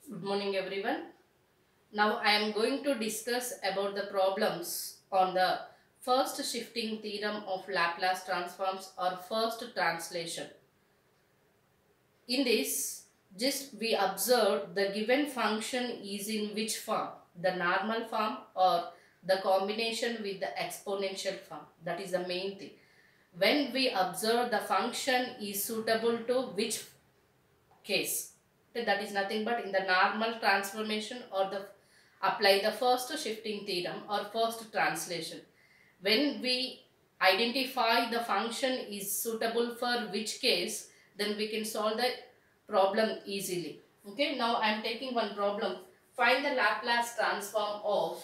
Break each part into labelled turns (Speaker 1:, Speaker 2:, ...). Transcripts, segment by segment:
Speaker 1: Good morning everyone. Now I am going to discuss about the problems on the first shifting theorem of Laplace transforms or first translation. In this, just we observe the given function is in which form, the normal form or the combination with the exponential form. That is the main thing. When we observe the function is suitable to which case, that is nothing but in the normal transformation or the apply the first shifting theorem or first translation. When we identify the function is suitable for which case, then we can solve the problem easily. Okay, now I am taking one problem. Find the Laplace transform of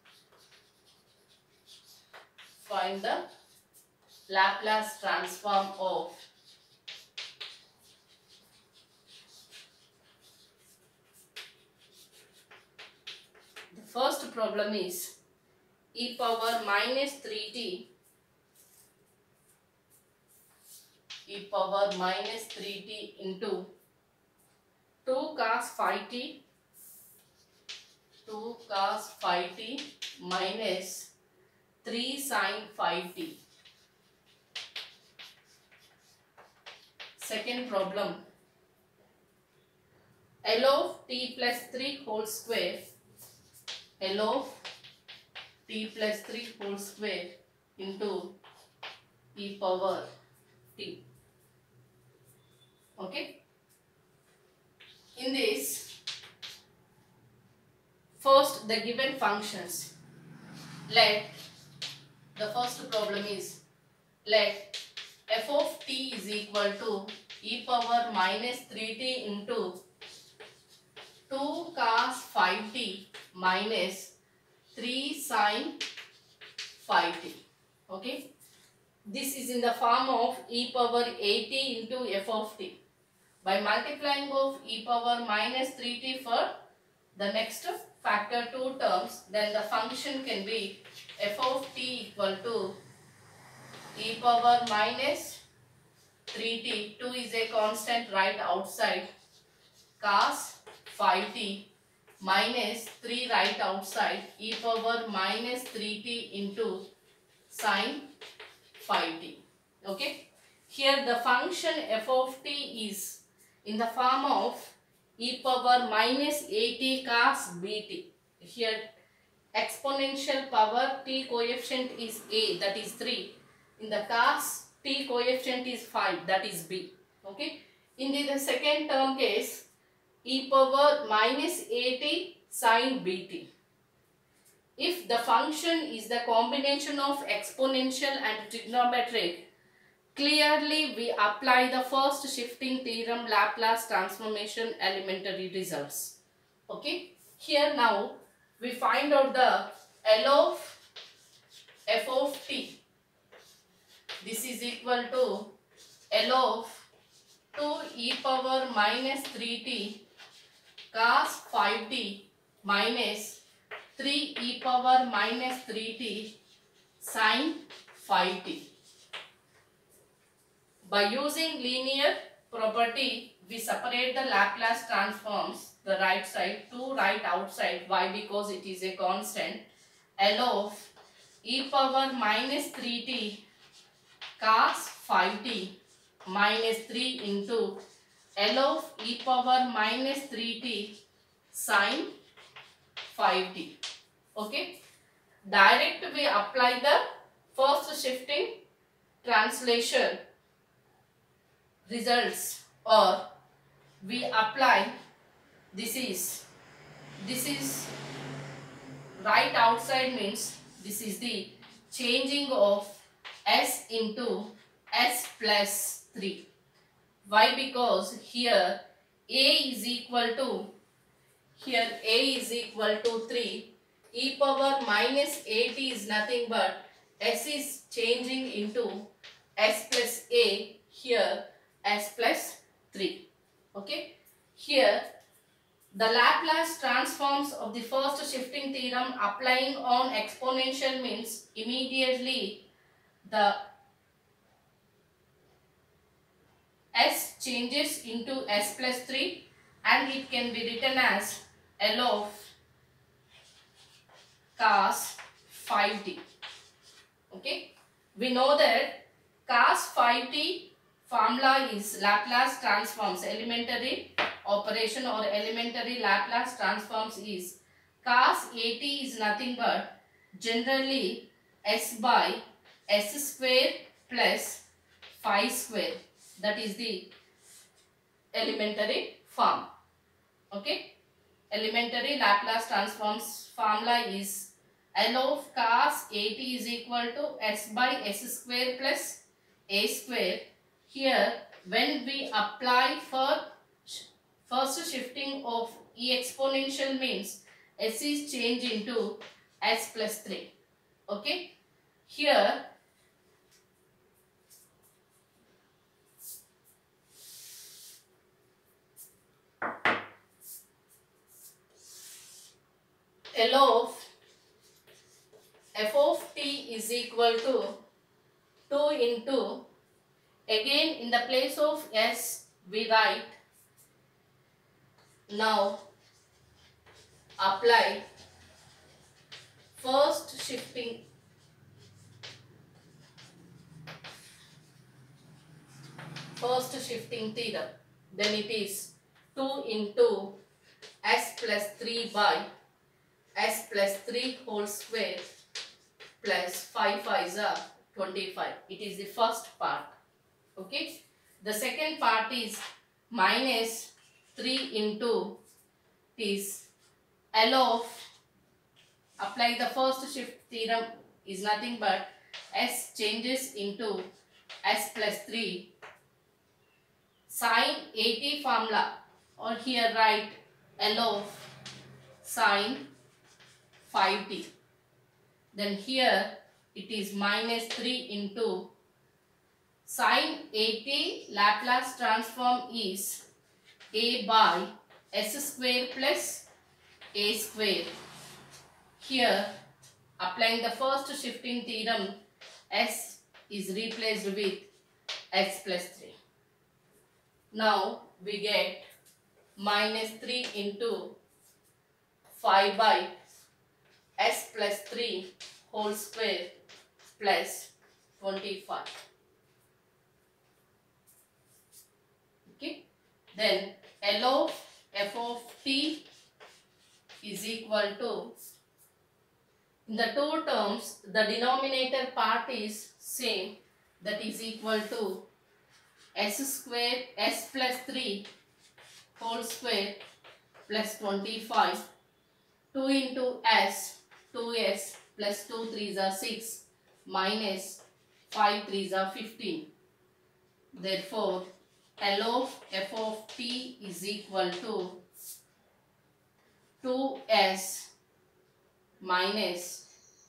Speaker 1: the first problem is e power minus 3t into 2 cos phi t minus 3 sin phi t. Second problem, L of t plus 3 whole square into e power t. Okay. In this, first the given functions. Let the first problem is let f of t is equal to e power minus 3t into 2 cos phi t minus 3 sin phi t. Okay. This is in the form of e power 80 into f of t. By multiplying of e power minus 3t for the next factor 2 terms, then the function can be f of t equal to e power minus 3t, 2 is a constant right outside, cos phi t minus 3 right outside, e power minus 3t into sin phi t. Okay. Here the function f of t is in the form of e power minus 80 cos bt. Here exponential power t coefficient is a, that is 3. In the cos t coefficient is 5, that is b. Okay. In the second term case, e power minus 80 sin bt. If the function is the combination of exponential and trigonometric, clearly we apply the first shifting theorem Laplace transformation elementary results. Okay. Here now we find out the L of f of t. This is equal to L of 2 e power minus 3t cos 5t minus 3 e power minus 3t sin 5t. By using linear property, we separate the Laplace transforms, the right side, 2 right outside. Why? Because it is a constant. L of e power minus 3t cos 5t minus 3 into L of e power minus 3t sin 5t. Okay. Direct we apply the first shifting translation results, or we apply this is right outside, means this is the changing of s into s plus 3. Why? Because here a is equal to 3, e power minus 80 is nothing but s is changing into s plus a, here s plus 3. Okay. Here the Laplace transforms of the first shifting theorem applying on exponential means immediately the s changes into s plus 3 and it can be written as L of cos phi t. Okay, we know that cos phi t formula is Laplace transforms. Elementary operation or elementary Laplace transforms is cos at is nothing but generally s by s square plus phi square. That is the elementary form. Okay, elementary Laplace transforms formula is L of cos at is equal to s by s square plus a square. Here when we apply for first shifting of e exponential means s is changed into s plus 3. Okay, here L of f of t is equal to 2 into, again in the place of s we write, now apply first shifting theorem. Then it is 2 into s plus 3 by s plus 3 whole square plus 5 5s are 25. It is the first part. Okay. The second part is minus 3 into is L of, apply the first shift theorem is nothing but s changes into s plus 3 sin 80 formula, or here write L of sin 5t. Then here it is minus 3 into sin 80 Laplace transform is a by s square plus a square. Here applying the first shifting theorem, s is replaced with s plus 3. Now we get minus 3 into 5 by s plus 3 whole square plus 25. Okay. Then L of f of t is equal to, in the two terms the denominator part is same, that is equal to s square s plus 3 whole square plus 25, 2 into s, 2s plus 2 3s are 6 minus 5 3s are 15. Therefore L of f of t is equal to 2s minus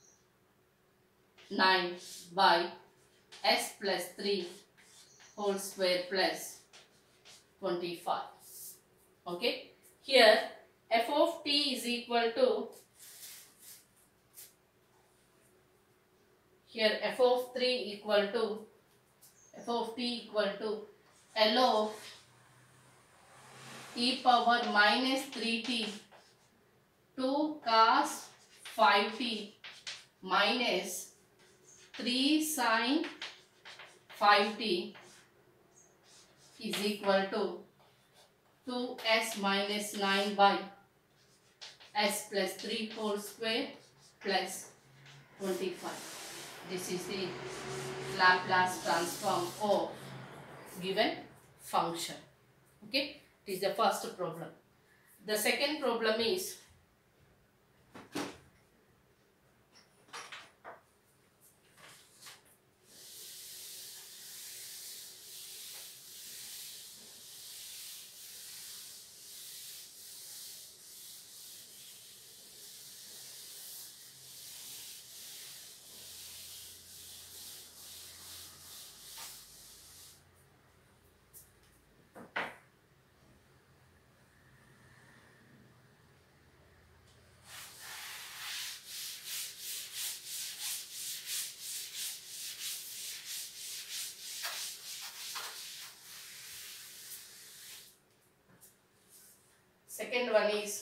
Speaker 1: 9 by s plus 3 whole square plus 25. Okay. Here f of t is equal to, here f of t equal to L of e power minus 3t 2 cos 5t minus 3 sin 5t is equal to 2s minus 9 by s plus 3 whole square plus 25. This is the Laplace transform of given function. Okay, it is the first problem. The second problem is, Second one is,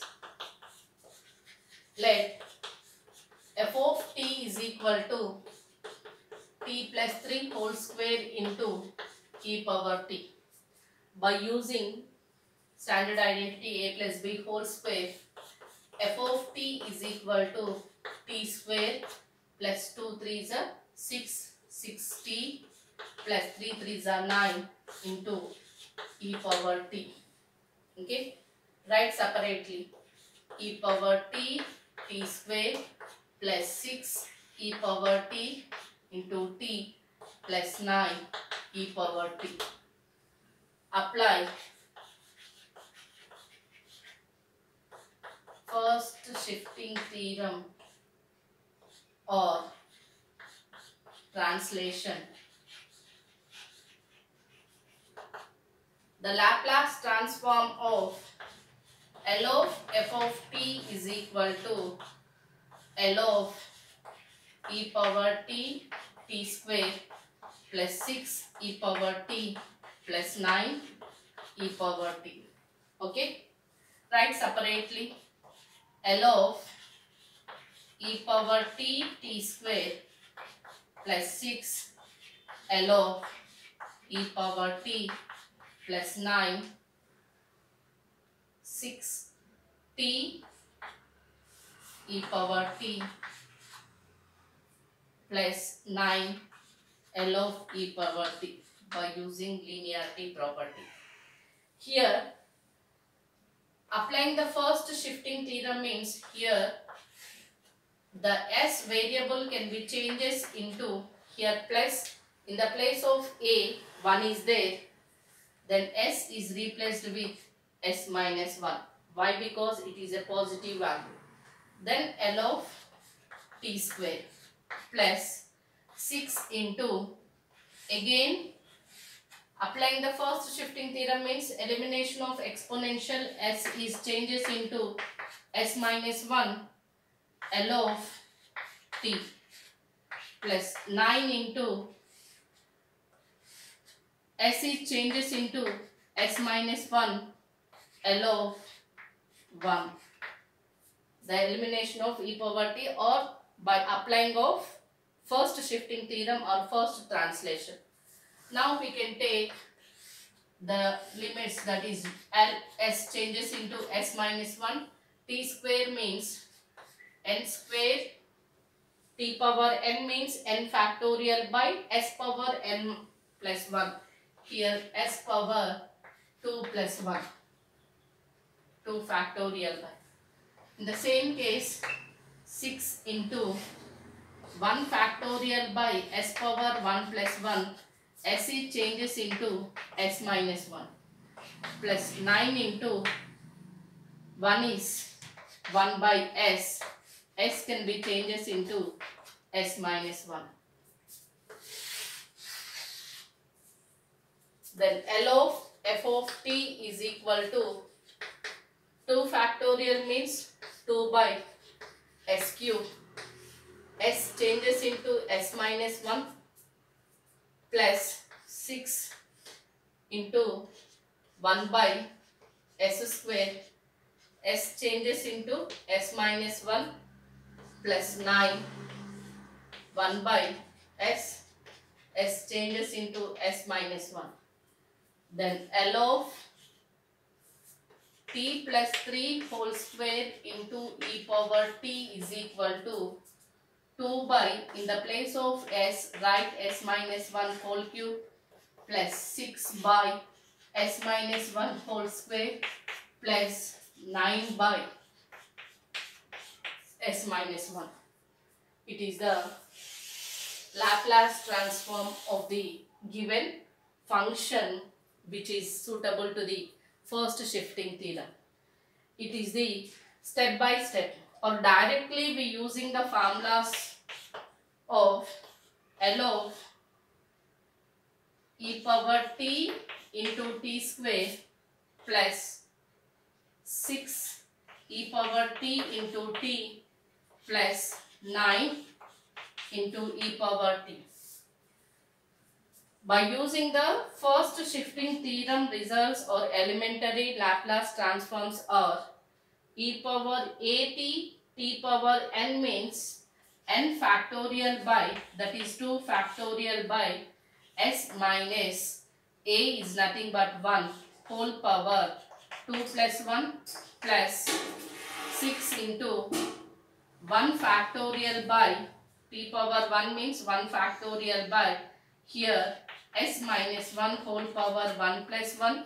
Speaker 1: let f of t is equal to t plus 3 whole square into e power t. By using standard identity a plus b whole square, f of t is equal to t square plus 2 3s are 6, 6t plus 3 3s are 9 into e power t. Okay, write separately. E power t, t square plus 6 e power t into t plus 9 e power t. Apply first shifting theorem or translation. The Laplace transform of L of f of t is equal to L of e power t, t square plus 6 e power t plus 9 e power t. Okay, write separately. L of e power t, t square plus 6 L of e power t plus 9 6 t e power t plus 9 L of e power t by using linearity property. Here, applying the first shifting theorem means here the s variable can be changes into here plus, in the place of a 1 is there, then s is replaced with s minus 1. Why? Because it is a positive value. Then L of t square plus 6 into, again applying the first shifting theorem means elimination of exponential, s is changes into s minus 1 L of t plus 9 into s is changes into s minus 1 L of 1. The elimination of e power t or by applying of first shifting theorem or first translation. Now we can take the limits, that is L s changes into s minus 1, t square means n square, t power n means n factorial by s power n plus 1. Here s power 2 plus 1, 2 factorial by. In the same case, 6 into 1 factorial by s power 1 plus 1, s is changes into s minus 1 plus 9 into 1 is 1 by s, s can be changes into s minus 1. Then L of f of t is equal to 2 factorial means 2 by s cube, s changes into s minus 1 plus 6 into 1 by s square, s changes into s minus 1 plus 9, 1 by s, s changes into s minus 1. Then L of t plus 3 whole square into e power t is equal to 2 by, in the place of s, write s minus 1 whole cube plus 6 by s minus 1 whole square plus 9 by s minus 1. It is the Laplace transform of the given function which is suitable to the first shifting theorem. It is the step by step or directly we using the formulas of L of e power t into t square plus 6 e power t into t plus 9 into e power t. By using the first shifting theorem, results or elementary Laplace transforms are e power at t power n means n factorial by, that is 2 factorial by s minus a is nothing but 1 whole power 2 plus 1 plus 6 into 1 factorial by t power 1 means 1 factorial by here s minus 1 whole power 1 plus 1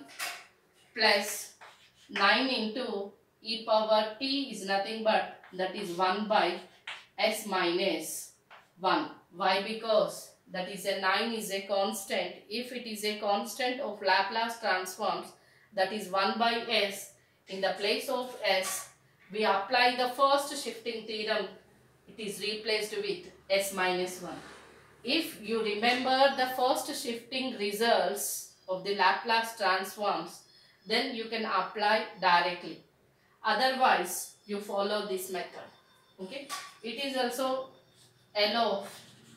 Speaker 1: plus 9 into e power t is nothing but that is 1 by s minus 1. Why? Because that is a 9 is a constant. If it is a constant of Laplace transforms, that is 1 by s, in the place of s we apply the first shifting theorem, it is replaced with s minus 1. If you remember the first shifting results of the Laplace transforms, then you can apply directly. Otherwise, you follow this method. Okay. It is also L of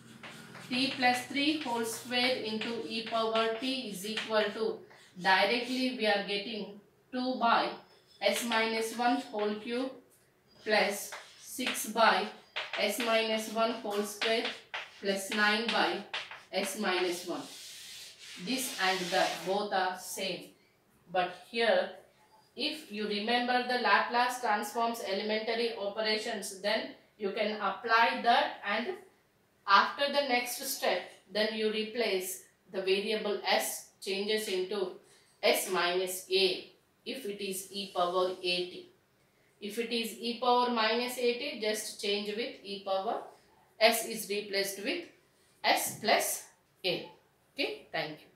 Speaker 1: t plus 3 whole square into e power t is equal to, directly we are getting 2 by s minus 1 whole cube plus 6 by s minus 1 whole square plus 9 by s minus 1. This and that both are same. But here, if you remember the Laplace transforms elementary operations, then you can apply that, and after the next step, then you replace the variable s changes into s minus a if it is e power at. If it is e power minus at, just change with e power, s is replaced with s plus a. Okay, thank you.